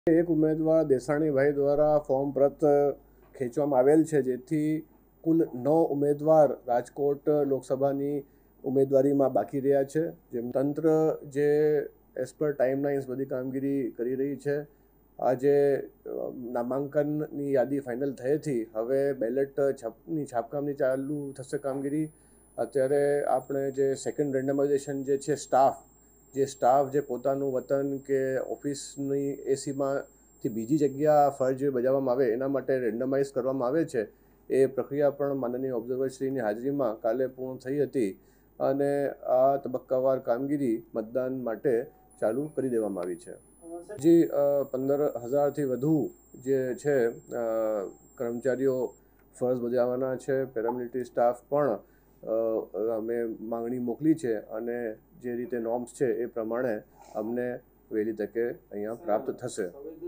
એક ઉમેદવાર દેસાણીભાઈ દ્વારા ફોર્મ પરત ખેંચવામાં આવેલ છે, જેથી કુલ 9 ઉમેદવાર રાજકોટ લોકસભાની ઉમેદવારીમાં બાકી રહ્યા છે. જેમ તંત્ર જે એઝ પર ટાઈમલાઇન્સ બધી કામગીરી કરી રહી છે. આજે નામાંકનની યાદી ફાઇનલ થયેથી હવે બેલેટ છાપકામની ચાલુ થશે કામગીરી. અત્યારે આપણે જે સેકન્ડ રેન્ડમાઇઝેશન જે છે સ્ટાફ જે પોતાનું વતન કે ઓફિસની એસીમાંથી બીજી જગ્યા ફરજ બજાવવામાં આવે એના માટે રેન્ડમાઇઝ કરવામાં આવે છે. એ પ્રક્રિયા પણ માનનીય ઓબ્ઝર્વરશ્રીની હાજરીમાં કાલે પૂર્ણ થઈ હતી અને આ તબક્કાવાર કામગીરી મતદાન માટે ચાલુ કરી દેવામાં આવી છે. હજી 15,000થી વધુ જે છે કર્મચારીઓ ફરજ બજાવવાના છે. પેરામિલિટરી સ્ટાફ પણ અમે માંગણી મોકલી છે અને જે રીતે નોર્મ્સ છે એ પ્રમાણે અમને વહેલી તકે અહીંયા પ્રાપ્ત થશે.